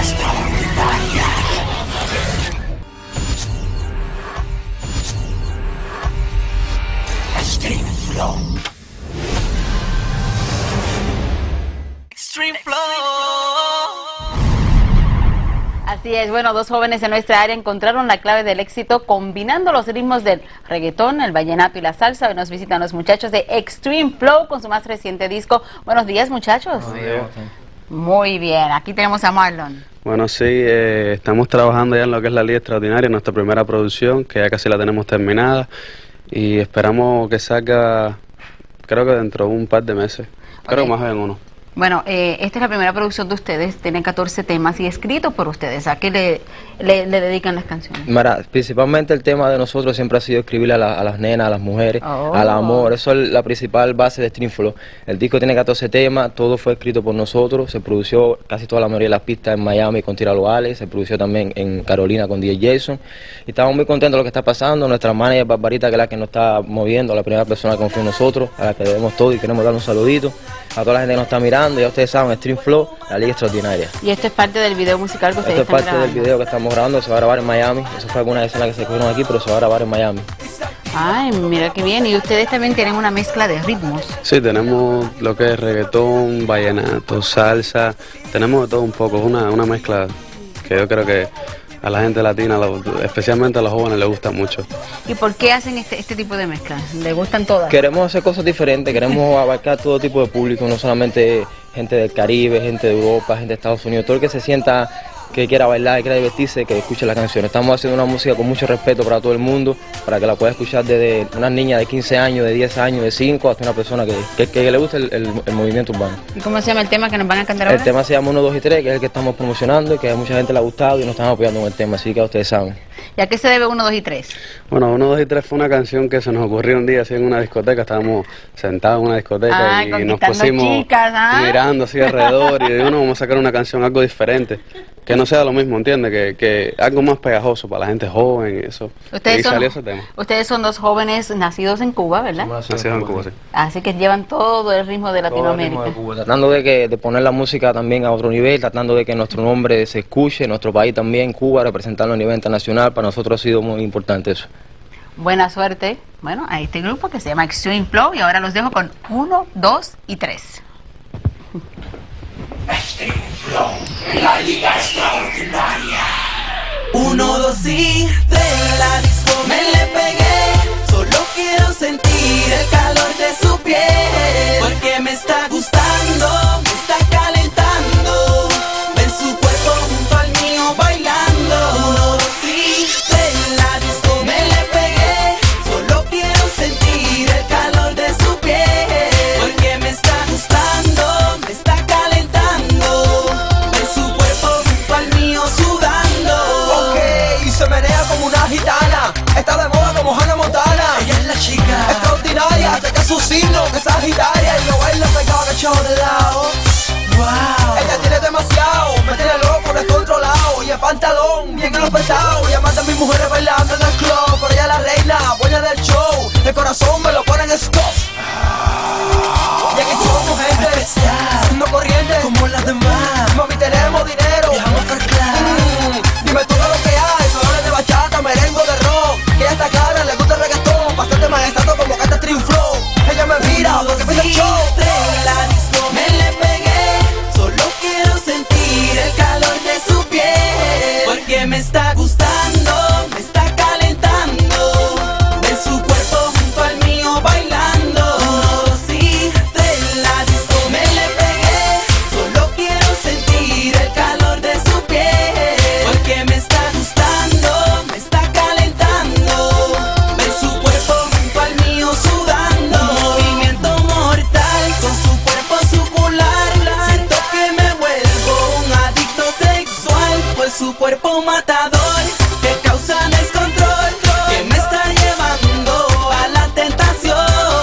Extreme Flow. Así es, bueno, dos jóvenes en nuestra área encontraron la clave del éxito combinando los ritmos del reggaetón, el vallenato y la salsa. Hoy nos visitan los muchachos de Extreme Flow con su más reciente disco. Buenos días, muchachos. Buenos días. Muy bien, aquí tenemos a Marlon. Bueno, sí, estamos trabajando ya en lo que es La Liga Extraordinaria, nuestra primera producción, que ya casi la tenemos terminada y esperamos que salga, creo que dentro de un par de meses, creo que más bien uno. Bueno, esta es la primera producción de ustedes, tienen 14 temas y escritos por ustedes. ¿A qué le dedican las canciones? Mira, principalmente el tema de nosotros siempre ha sido escribirle a las nenas, a las mujeres, al amor. Eso es la principal base de Extreme Flow. El disco tiene 14 temas, todo fue escrito por nosotros. Se produció casi toda la mayoría de las pistas en Miami con Tíralo Ale, se produció también en Carolina con DJ Jason. Y estamos muy contentos de lo que está pasando. Nuestra manager Barbarita, que es la que nos está moviendo, la primera persona que confía en nosotros, a la que debemos todo y queremos darle un saludito a toda la gente que nos está mirando. Ya ustedes saben, Extreme Flow, La Liga Extraordinaria. Y esto es parte del video musical que ustedes están grabando. Esto es parte del video que estamos grabando, se va a grabar en Miami. Eso fue alguna escena que se cogieron aquí, pero se va a grabar en Miami. Ay, mira qué bien. Y ustedes también tienen una mezcla de ritmos. Sí, tenemos lo que es reggaetón, vallenato, salsa, tenemos de todo un poco, es una mezcla que yo creo que a la gente latina, especialmente a los jóvenes, les gusta mucho. ¿Y por qué hacen este tipo de mezclas? ¿Les gustan todas? Queremos hacer cosas diferentes, queremos abarcar todo tipo de público, no solamente gente del Caribe, gente de Europa, gente de Estados Unidos, todo el que se sienta que quiera bailar, que quiera divertirse, que escuche las canciones. Estamos haciendo una música con mucho respeto para todo el mundo, para que la pueda escuchar desde una niña de 15 años, de 10 años, de 5, hasta una persona que le guste el movimiento urbano. ¿Y cómo se llama el tema que nos van a cantar ahora? El tema se llama 1, 2 y 3, que es el que estamos promocionando y que a mucha gente le ha gustado y nos están apoyando en el tema, así que ustedes saben. ¿Y a qué se debe 1, 2 y 3? Bueno, 1, 2 y 3 fue una canción que se nos ocurrió un día así en una discoteca, estábamos sentados en una discoteca y nos pusimos chicas, mirando así alrededor y dijimos, vamos a sacar una canción algo diferente, que no sea lo mismo, ¿entiendes? Que algo más pegajoso para la gente joven y eso. Ustedes son dos jóvenes nacidos en Cuba, ¿verdad? Nacidos en Cuba, sí. Así que llevan todo el ritmo de Latinoamérica. De Cuba, tratando de poner la música también a otro nivel, tratando de que nuestro nombre se escuche, nuestro país también, Cuba, representarlo a nivel internacional. Para nosotros ha sido muy importante eso. Buena suerte, bueno, a este grupo que se llama Extreme Flow y ahora los dejo con 1, 2 y 3. Extreme Flow, La Liga Extraordinaria. 1, 2 y 3, la disco me le pegué. Solo quiero sentir el calor de su piel, porque me está gustando, me está calentando. Ver su cuerpo junto al mío bailando. 1, 2 y 3, la disco me le pegué. Solo quiero sentir el calor de su piel, porque me está gustando, me está calentando. Ver su cuerpo junto al mío sudando. Ok, y se menea como una gitana. Está de moda como Hannah Montana. Ella es la chica extraordinaria, hasta que su signo que es sagitaria y lo baila pegado de echado de lado. Wow. Ella tiene demasiado, me tiene loco, descontrolado. Y el pantalón bien apretado. Y amante a mis mujeres bailando en el club, pero ella es la reina, buena del show. El corazón me lo pone en scoff. Y aquí somos gente especial, no corriente como las demás. Mami, tenemos dinero, Viajamos para claro. Dime todo lo que hay, colores de bachata, merengue de rock. Que ella está clara, le gusta el reggaetón, bastante más exacto como canta Extreme Flow. Ella me mira, porque empieza el show. La disco me le pegué. Solo quiero sentir el calor de su piel, porque me está gustando, me está calentando. Ver su cuerpo junto al mío bailando. 1, 2 y 3, la disco me le pegué. Solo quiero sentir el calor de su piel, porque me está gustando, me está calentando. Ver su cuerpo junto al mío sudando. Movimiento mortal con su cuerpo sucular. Siento que me vuelvo un adicto sexual por su cuerpo matador que causa descontrol, que me está llevando a la tentación.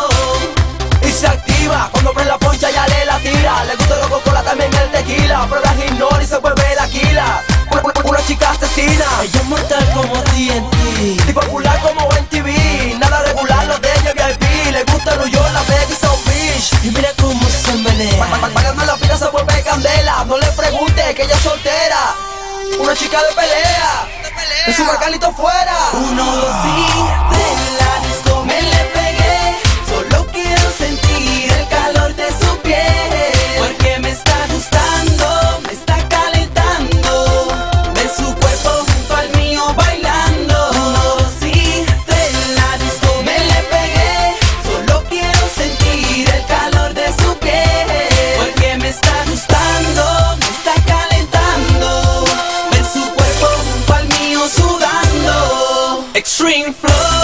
Y se activa cuando prende la poncha, ya la tira. Le gusta la Coca-Cola, también el tequila. Prueba el ignora y se vuelve la quila. Una chica asesina. Ella es mortal como TNT Y popular como MTV. Nada regular, lo de ella VIP. Le gusta New York, la Vegas y South Beach. y mira cómo se menea. Págame la fila, se vuelve candela. No le pregunte que ella es soltera. una chica de pelea, de su Carlito fuera. 1, 2 y 3, la disco me le pegué. Solo quiero sentir el calor de su piel, porque me está gustando, me está calentando, ver su cuerpo junto al mío bailando. 1, 2 y 3, la disco me le pegué. Solo quiero sentir el calor de su piel, porque me está gustando, me está calentando, ver su cuerpo junto al mío sudando. Extreme Flow.